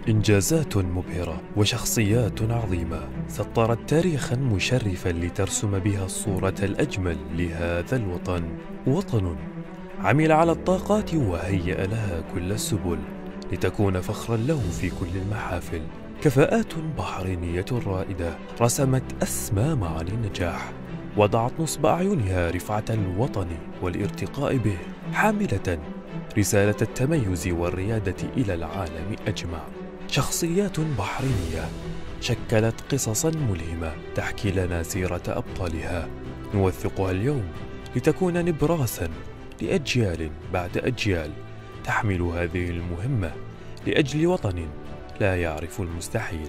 إنجازات مبهرة وشخصيات عظيمة سطرت تاريخا مشرفا لترسم بها الصورة الأجمل لهذا الوطن. وطن عمل على الطاقات وهيأ لها كل السبل لتكون فخرا له في كل المحافل. كفاءات بحرينية رائدة رسمت أسمى معاني النجاح، وضعت نصب أعينها رفعة الوطن والارتقاء به، حاملة رسالة التميز والريادة إلى العالم أجمع. شخصيات بحرينية شكلت قصصا ملهمة تحكي لنا سيرة أبطالها، نوثقها اليوم لتكون نبراسا لأجيال بعد أجيال تحمل هذه المهمة لأجل وطن لا يعرف المستحيل.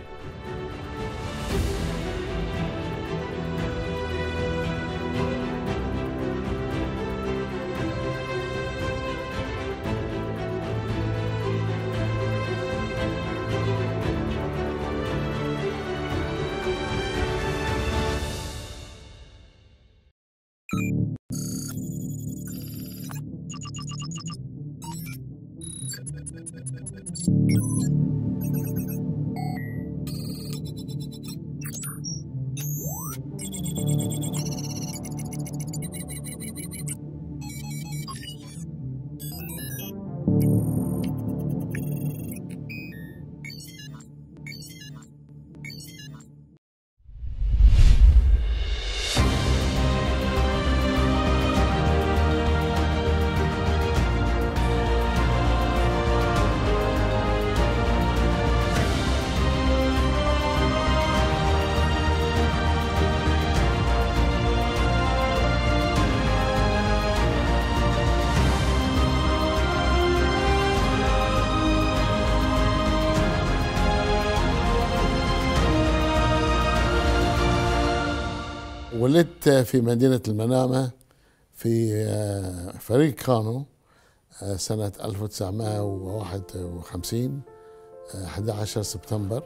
ولدت في مدينة المنامة في فريق كانو سنة 1951 11 سبتمبر،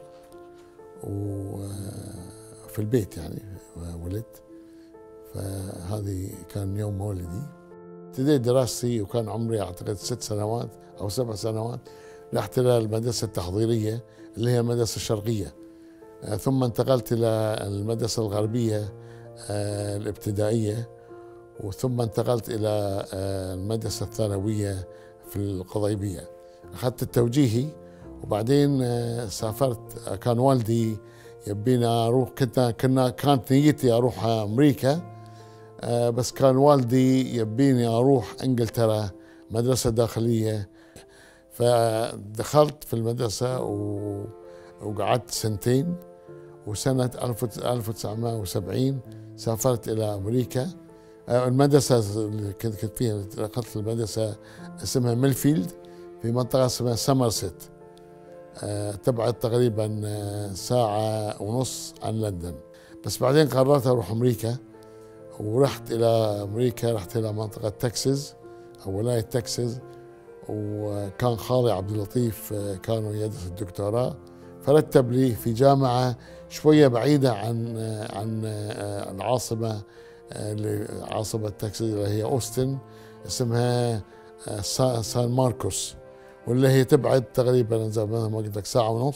وفي البيت يعني ولدت. فهذه كان يوم مولدي. ابتديت دراستي وكان عمري أعتقد 6 سنوات أو 7 سنوات. رحت إلى المدرسة التحضيرية اللي هي المدرسة الشرقية، ثم انتقلت إلى المدرسة الغربية الابتدائية، وثم انتقلت إلى المدرسة الثانوية في القضيبية. أخذت التوجيهي وبعدين سافرت. كان والدي يبيني أروح، كانت نيتي أروح أمريكا، بس كان والدي يبيني أروح إنجلترا مدرسة داخلية. فدخلت في المدرسة وقعدت 2 سنين، وسنة 1970 سافرت إلى أمريكا. المدرسة اللي كنت فيها دخلت المدرسة اسمها ميلفيلد في منطقة اسمها سمرست، تبعد تقريبا 1.5 ساعة عن لندن. بس بعدين قررت أروح أمريكا، ورحت إلى أمريكا، رحت إلى منطقة تكساس أو ولاية تكساس، وكان خالي عبد اللطيف كانوا يدرس الدكتوراه، فرتب لي في جامعة شوية بعيدة عن العاصمة، عاصمة تكساس اللي هي أوستن، اسمها سان ماركوس، واللي هي تبعد تقريبا زي ما قلت لك 1.5 ساعة.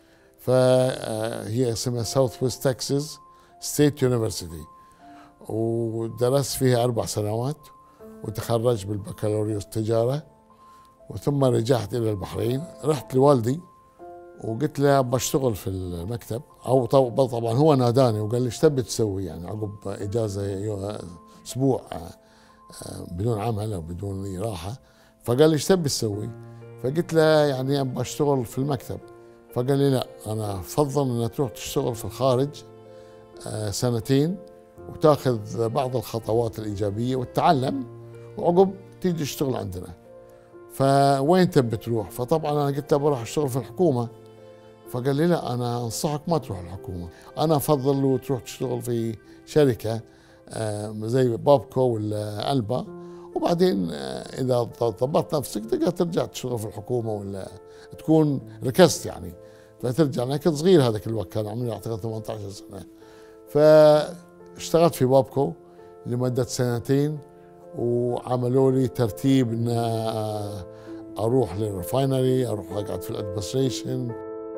فهي اسمها ساوث ويست تكساس ستيت يونيفرسيتي، ودرست فيها 4 سنوات وتخرجت بالبكالوريوس تجارة. وثم رجعت إلى البحرين، رحت لوالدي وقلت له بشتغل في المكتب، او طبعا هو ناداني وقال لي ايش تبي تسوي يعني عقب اجازه اسبوع بدون عمل او بدون راحه. فقال لي ايش تبي تسوي؟ فقلت له يعني بشتغل في المكتب. فقال لي لا، انا افضل ان تروح تشتغل في الخارج 2 سنين وتاخذ بعض الخطوات الايجابيه وتتعلم، وعقب تيجي تشتغل عندنا. فوين تبي تروح؟ فطبعا انا قلت له بروح اشتغل في الحكومه. فقال لي لا، انا انصحك ما تروح الحكومه، انا افضل لو تروح تشتغل في شركه زي بابكو ولا البا، وبعدين اذا ضبطت نفسك تقدر ترجع تشتغل في الحكومه ولا تكون ركزت يعني. فترجع. انا كنت صغير هذاك الوقت، كان عمري اعتقد 18 سنه. فاشتغلت في بابكو لمده 2 سنين، وعملوا لي ترتيب ان اروح للريفاينري، اروح اقعد في الادمنستريشن.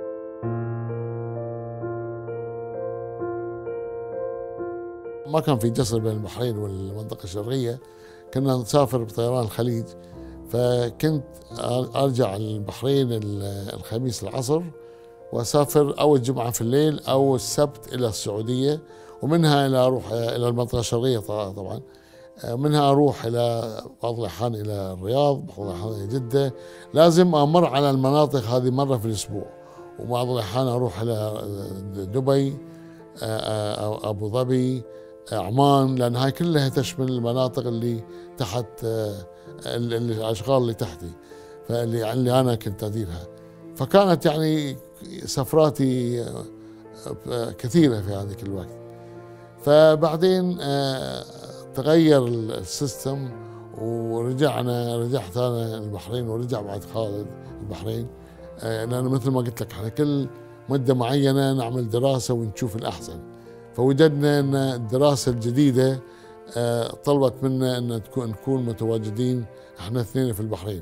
ما كان في جسر بين البحرين والمنطقة الشرقية، كنا نسافر بطيران الخليج. فكنت أرجع البحرين الخميس العصر، وأسافر أو الجمعة في الليل أو السبت إلى السعودية، ومنها إلى أروح إلى المنطقة الشرقية طبعا. منها أروح إلى بعض الأحيان إلى الرياض، بعض الأحيان إلى جدة. لازم أمر على المناطق هذه مرة في الأسبوع، وبعض الأحيان أروح إلى دبي أو أبو ظبي، عمان، لأن هاي كلها تشمل المناطق اللي تحت الأشغال اللي تحتي، اللي أنا كنت أديرها. فكانت يعني سفراتي كثيرة في هذيك الوقت. فبعدين تغير السيستم رجعت أنا البحرين، ورجع بعد خالد البحرين، لأنه مثل ما قلت لك احنا كل مدة معينة نعمل دراسة ونشوف الأحسن. فوجدنا أن الدراسة الجديدة طلبت منا أن نكون متواجدين احنا اثنين في البحرين.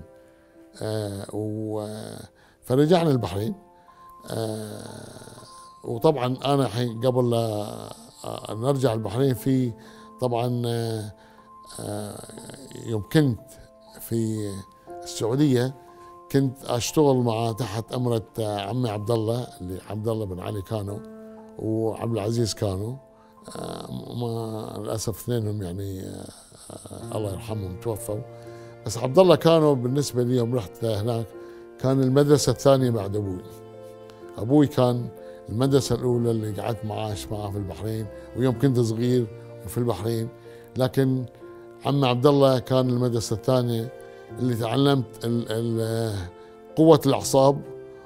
فرجعنا البحرين. وطبعا أنا الحين قبل لا نرجع البحرين، في طبعا يوم كنت في السعودية كنت أشتغل مع تحت أمرة عمي عبد الله، اللي عبد الله بن علي كانوا، وعبد العزيز كانوا. ما للأسف اثنينهم يعني الله يرحمهم توفوا. بس عبد الله كانوا بالنسبة لي يوم رحت هناك كان المدرسة الثانية بعد أبوي. أبوي كان المدرسة الأولى اللي قعدت معاه في البحرين، ويوم كنت صغير في البحرين. لكن عم عبد الله كان المدرسة الثانية اللي تعلمت قوة الأعصاب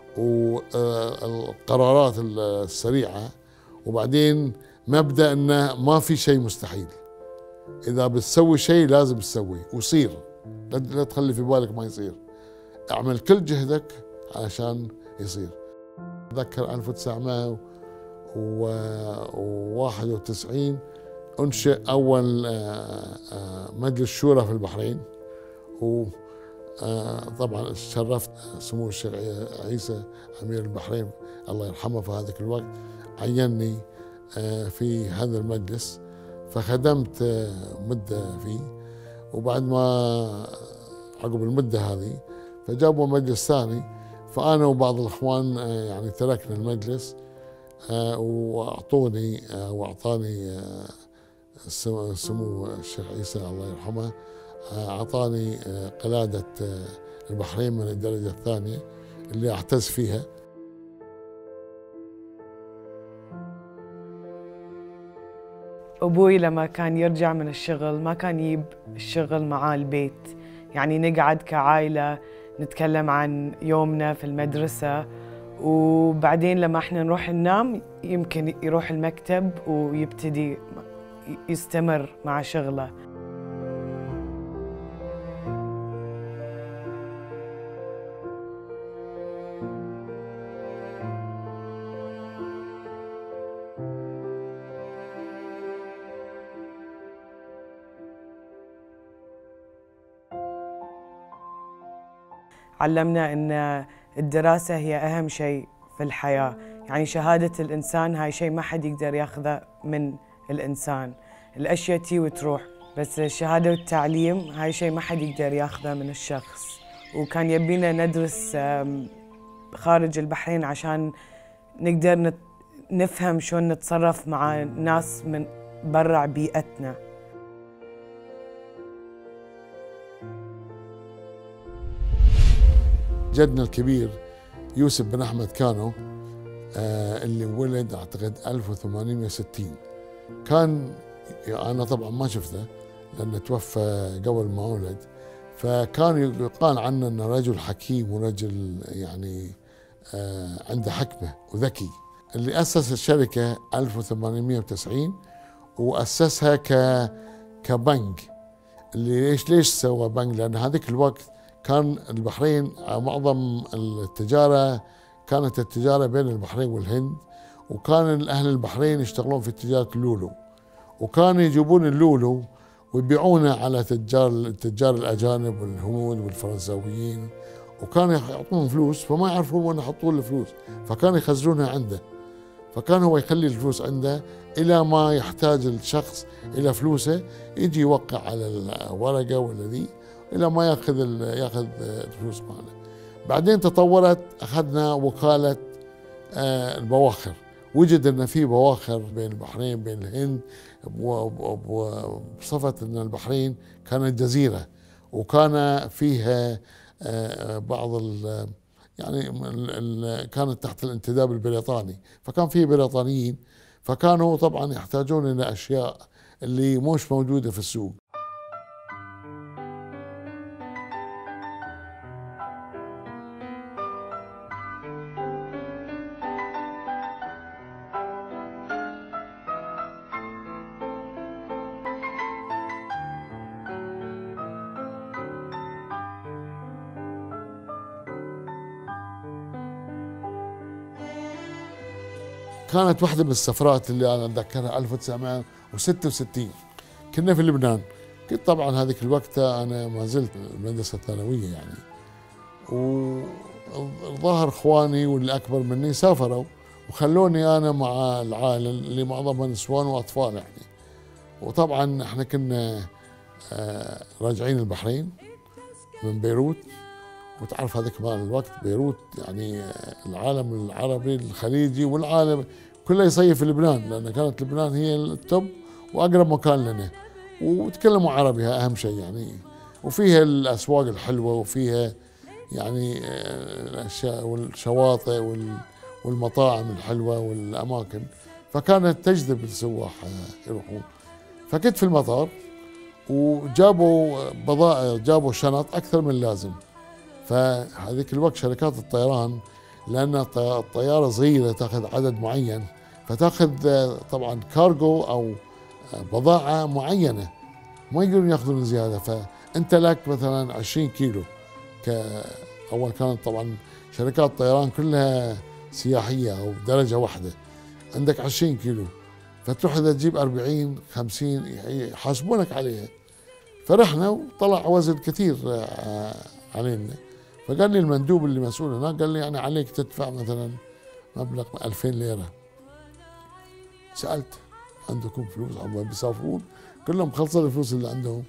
والقرارات السريعة، وبعدين مبدأ أنه ما في شيء مستحيل. إذا بتسوي شيء لازم تسويه ويصير، لا تخلي في بالك ما يصير. اعمل كل جهدك علشان يصير. أتذكر 1991 أنشئ أول مجلس شورى في البحرين، وطبعا شرفت سمو الشيخ عيسى أمير البحرين الله يرحمه في هذاك الوقت، عيني في هذا المجلس. فخدمت مدة فيه، وبعد ما عقب المدة هذه فجابوا مجلس ثاني، فأنا وبعض الإخوان يعني تركنا المجلس، وأعطاني سمو الشيخ عيسى الله يرحمه، أعطاني قلادة البحرين من الدرجة الثانية اللي أعتز فيها. أبوي لما كان يرجع من الشغل ما كان يجيب الشغل معاه البيت، يعني نقعد كعائلة نتكلم عن يومنا في المدرسة، وبعدين لما احنا نروح ننام يمكن يروح المكتب ويبتدي يستمر مع شغله. علمنا أن الدراسة هي أهم شيء في الحياة، يعني شهادة الإنسان هاي شيء ما حد يقدر ياخذه من الإنسان، الأشياء تي وتروح، بس الشهادة والتعليم هاي شيء ما حد يقدر ياخذه من الشخص. وكان يبينا ندرس خارج البحرين عشان نقدر نفهم شلون نتصرف مع ناس من برا بيئتنا. جدنا الكبير يوسف بن أحمد كانو اللي ولد أعتقد 1860 كان، أنا طبعا ما شفته لأنه توفى قبل ما ولد، فكان يقال عنه أنه رجل حكيم ورجل يعني عنده حكمة وذكي. اللي أسس الشركة 1890 وأسسها كبنك. اللي ليش سوى بنك؟ لأن هذيك الوقت كان البحرين معظم التجارة كانت التجارة بين البحرين والهند، وكان أهل البحرين يشتغلون في تجارة اللولو، وكانوا يجيبون اللولو ويبيعونه على التجار الأجانب والهنود والفرنساويين، وكانوا يعطون فلوس فما يعرفون وين يحطون الفلوس، فكانوا يخزنونها عنده. فكان هو يخلي الفلوس عنده إلى ما يحتاج الشخص إلى فلوسه، يجي يوقع على الورقة ولا ذي إلى ما ياخذ الفلوس ماله. بعدين تطورت، أخذنا وكالة البواخر، وجد أن في بواخر بين البحرين بين الهند، وبصفة أن البحرين كانت جزيرة وكان فيها بعض يعني كانت تحت الانتداب البريطاني، فكان فيه بريطانيين، فكانوا طبعا يحتاجون إلى أشياء اللي مش موجودة في السوق. كانت واحدة من السفرات اللي أنا أتذكرها 1966، كنا في لبنان. كنت طبعا هذيك الوقت أنا ما زلت المدرسة الثانوية يعني، والظاهر إخواني واللي أكبر مني سافروا وخلوني أنا مع العائلة اللي معظمها نسوان وأطفال يعني. وطبعا احنا كنا راجعين البحرين من بيروت، وتعرف هذيك الوقت بيروت يعني العالم العربي الخليجي والعالم كله يصيف في لبنان، لأن كانت لبنان هي التوب وأقرب مكان لنا، وتكلموا عربي أهم شيء يعني، وفيها الأسواق الحلوة وفيها يعني الأشياء والشواطئ والمطاعم الحلوة والأماكن، فكانت تجذب السواح يروحون. فكنت في المطار وجابوا بضائع، جابوا شنط أكثر من اللازم. فهذيك الوقت شركات الطيران لأن الطيارة صغيرة تأخذ عدد معين، فتأخذ طبعا كارغو أو بضاعة معينة، ما يقدرون يأخذون زيادة. فأنت لك مثلا 20 كيلو، أول كانت طبعا شركات الطيران كلها سياحية أو درجة واحدة، عندك 20 كيلو، فتروح إذا تجيب 40 50 يحاسبونك عليها. فرحنا وطلع وزن كثير علينا، فقال لي المندوب اللي مسؤول هناك، قال لي يعني عليك تدفع مثلا مبلغ 2000 ليرة. سألت عندكم فلوس؟ هم بيسافرون كلهم خلصوا الفلوس اللي عندهم،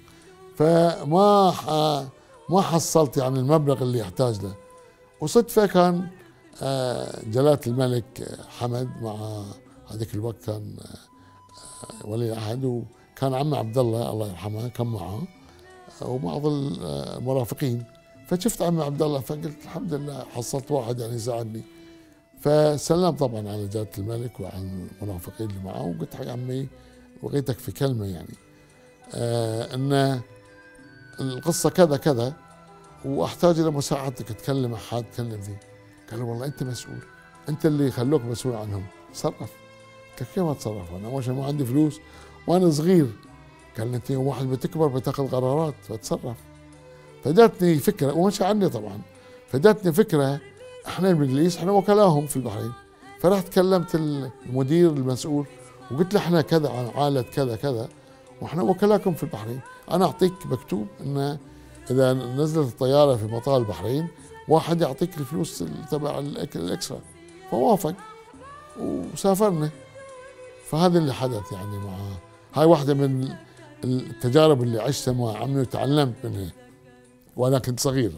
ما حصلت يعني المبلغ اللي يحتاج له. وصدفة كان جلالة الملك حمد مع هذيك الوقت كان ولي العهد، وكان عمي عبد الله يرحمه كان معه وبعض المرافقين. فشفت عمي عبد الله فقلت الحمد لله حصلت واحد يعني يساعدني. فسلم طبعا على جلالة الملك وعلى المرافقين اللي معه، وقلت حق عمي بغيتك في كلمة يعني ان القصة كذا كذا واحتاج الى مساعدتك، اتكلم احد تكلم فيه. قال والله انت مسؤول، انت اللي خلوك مسؤول عنهم، تصرف. قلت كيف اتصرف انا؟ اول شيء ما عندي فلوس وانا صغير. قال انت يوم واحد بتكبر بتاخذ قرارات فتصرف. فجاتني فكره ومشى عني طبعا، فجاتني فكره احنا الانجليز احنا وكلاهم في البحرين. فرحت كلمت المدير المسؤول وقلت له احنا كذا عن عائله كذا كذا واحنا وكلاكم في البحرين، انا اعطيك مكتوب انه اذا نزلت الطياره في مطار البحرين واحد يعطيك الفلوس تبع الاكسترا. فوافق وسافرنا. فهذا اللي حدث يعني مع هاي واحده من التجارب اللي عشتها مع عمي وتعلمت منها وانا كنت صغير.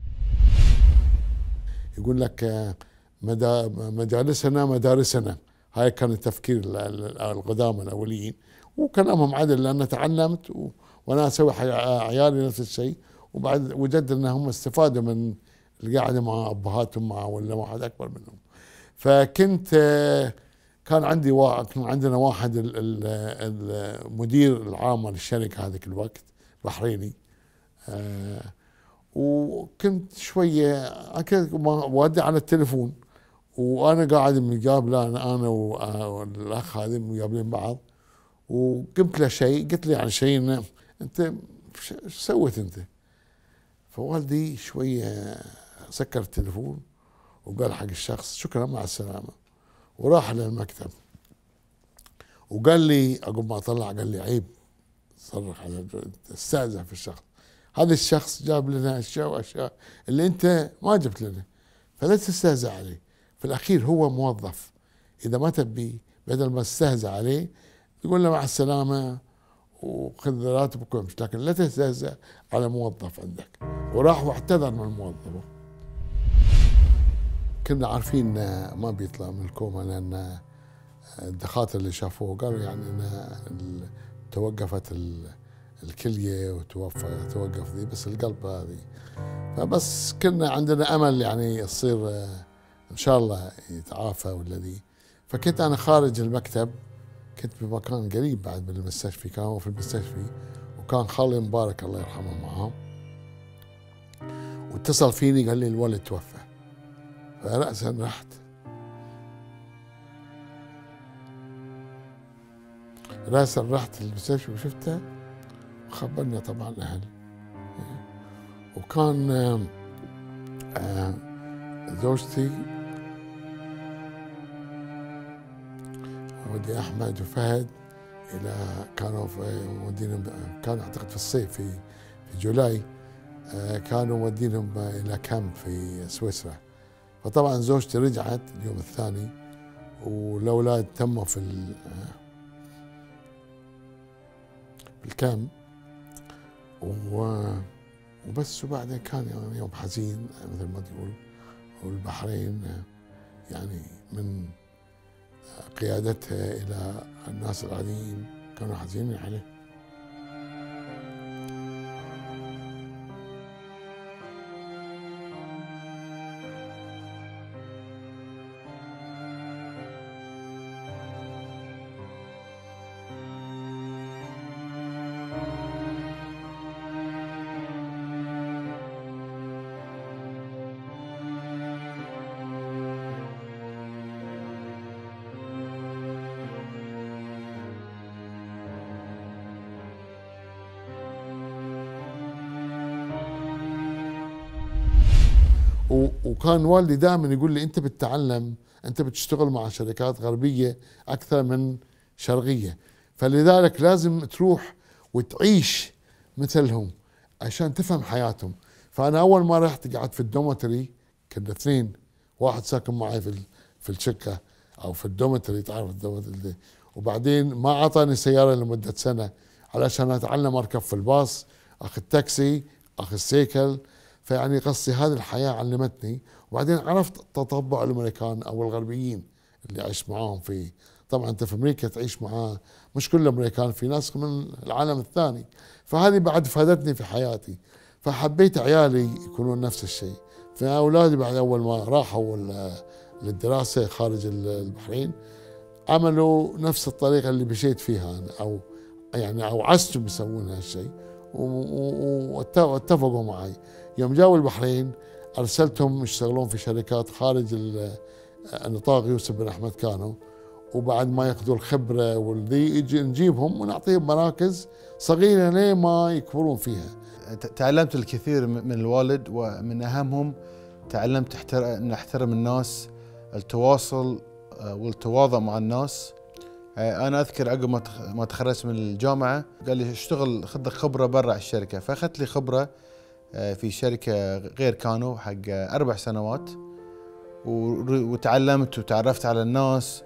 يقول لك مجالسنا مدارسنا، هاي كان التفكير القدامى الاوليين، وكلامهم عدل لان تعلمت وانا اسوي عيالي نفس الشيء، وبعد وجدت انهم استفادوا من القعده مع ابهاتهم مع ولا واحد اكبر منهم. فكنت كان عندنا واحد المدير العام للشركه هذيك الوقت بحريني، وكنت شويه اودي على التليفون وانا قاعد مقابله انا والاخ هذا مقابلين بعض، وقمت له شيء قلت له عن شيء انه انت ايش سويت انت؟ فوالدي شويه سكر التليفون وقال حق الشخص شكرا مع السلامه، وراح للمكتب وقال لي عقب ما طلع قال لي عيب صرخ على استهزأ في الشخص، هذا الشخص جاب لنا اشياء واشياء اللي انت ما جبت لنا، فلا تستهزأ عليه، في الاخير هو موظف إذا ما تبي بدل ما تستهزأ عليه تقول له مع السلامة وخذ راتبك وامشي، لكن لا تستهزأ على موظف عندك. وراح واعتذر من الموظف. كنا عارفين ما بيطلع من الكوما، لأن الدكاترة اللي شافوه قالوا يعني أن توقفت الكلية توقف ذي، بس القلب هذه. فبس كنا عندنا أمل يعني يصير إن شاء الله يتعافى ولا ذي. فكنت أنا خارج المكتب، كنت بمكان قريب بعد من المستشفى، كان هو في المستشفى، وكان خالي مبارك الله يرحمه معهم، واتصل فيني قال لي الولد توفى. فرأسا رحت المستشفى وشفته، وخبرنا طبعا الأهل. وكان زوجتي ودي أحمد وفهد كانوا مودينهم، كان أعتقد في الصيف في جولاي، كانوا مودينهم إلى كامب في سويسرا. فطبعا زوجتي رجعت اليوم الثاني، والأولاد تموا في الكامب وبس. وبعدين كان يعني يوم حزين مثل ما تقول. والبحرين يعني من قيادتها إلى الناس العاديين كانوا حزينين عليه. وكان والدي دائما يقول لي انت بتتعلم، انت بتشتغل مع شركات غربيه اكثر من شرقيه، فلذلك لازم تروح وتعيش مثلهم عشان تفهم حياتهم. فانا اول ما رحت قعدت في الدومتري، كنا اثنين، واحد ساكن معي في الشقه او في الدومتري، تعرف الدومتري، وبعدين ما اعطاني سياره لمده سنه علشان اتعلم اركب في الباص، اخذ تاكسي، اخذ سيكل. فيعني قصدي هذه الحياة علمتني. وبعدين عرفت تطبع الأمريكان أو الغربيين اللي عشت معاهم فيه. طبعا أنت في أمريكا تعيش معاه مش كل الأمريكان، في ناس من العالم الثاني، فهذه بعد فادتني في حياتي. فحبيت عيالي يكونون نفس الشيء. فأولادي بعد أول ما راحوا للدراسة خارج البحرين عملوا نفس الطريقة اللي مشيت فيها أنا، أو يعني أوعزتهم يسوون هالشيء، واتفقوا معي. يوم جاوا البحرين أرسلتهم يشتغلون في شركات خارج نطاق يوسف بن أحمد كانوا، وبعد ما ياخذوا الخبرة والذي نجيبهم ونعطيهم مراكز صغيرة ليه ما يكبرون فيها. تعلمت الكثير من الوالد، ومن أهمهم تعلمت أن أحترم الناس، التواصل والتواضع مع الناس. أنا أذكر عقب ما تخرجت من الجامعة قال لي اشتغل، خذ خبرة برا الشركة، فأخذت لي خبرة في شركة غير كانوا حق 4 سنوات، وتعلمت وتعرفت على الناس.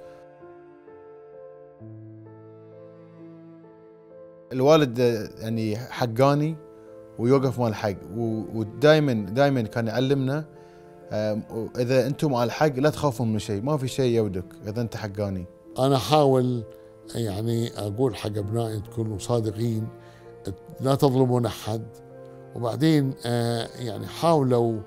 الوالد يعني حقاني ويوقف مع الحق، ودائما كان يعلمنا إذا أنتم مع الحق لا تخافوا من شيء، ما في شيء يودك إذا أنت حقاني. أنا أحاول يعني أقول حق أبنائي تكونوا صادقين، لا تظلمون أحد، وبعدين يعني حاولوا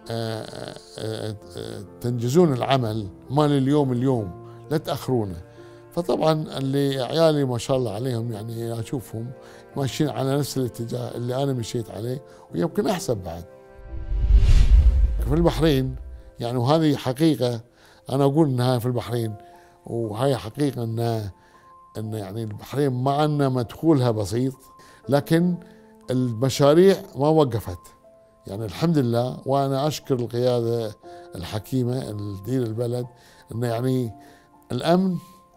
تنجزون العمل مال اليوم، لا تأخرونه. فطبعا اللي عيالي ما شاء الله عليهم يعني أشوفهم ماشيين على نفس الاتجاه اللي أنا مشيت عليه، ويمكن أحسن بعد. في البحرين يعني، وهذه حقيقة أنا أقول إنها في البحرين، وهي حقيقة إن يعني البحرين مع أن مدخولها بسيط، لكن المشاريع ما وقفت يعني الحمد لله. وأنا أشكر القيادة الحكيمة اللي تدير البلد، إنه يعني الأمن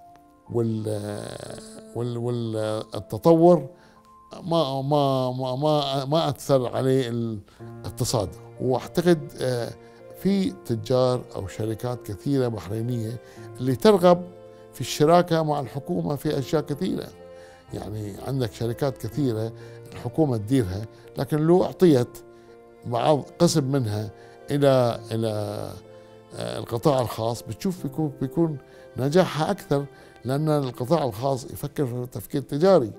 والتطور ما أثر عليه الاقتصاد. وأعتقد في تجار أو شركات كثيرة بحرينية اللي ترغب في الشراكة مع الحكومة في أشياء كثيرة. يعني عندك شركات كثيرة الحكومة تديرها، لكن لو أعطيت بعض قسم منها إلى القطاع الخاص بتشوف بيكون نجاحها أكثر، لأن القطاع الخاص يفكر في تفكير تجاري.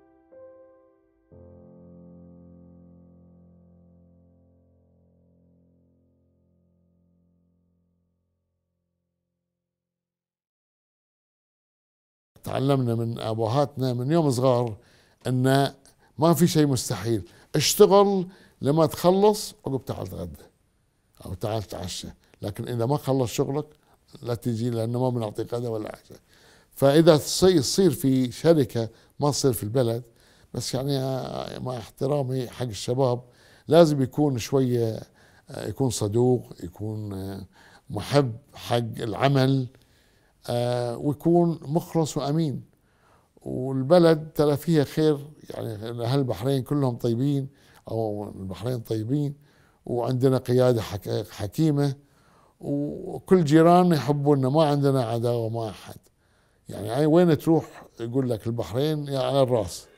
تعلمنا من أبوهاتنا من يوم صغار أن ما في شيء مستحيل، اشتغل لما تخلص عقب تعال تغدى أو تعال تعشى، لكن إذا ما خلص شغلك لا تجي، لأنه ما بنعطيك غدا ولا عشاء. فإذا تصير في شركة ما تصير في البلد، بس يعني مع احترامي حق الشباب لازم يكون شوية يكون صدوق، يكون محب حق العمل، ويكون مخلص وأمين. والبلد ترى فيها خير، يعني أهل البحرين كلهم طيبين أو البحرين طيبين، وعندنا قيادة حكيمة، وكل جيران يحبونا، ما عندنا عداوة مع أحد. يعني وين تروح يقول لك البحرين يا على الراس.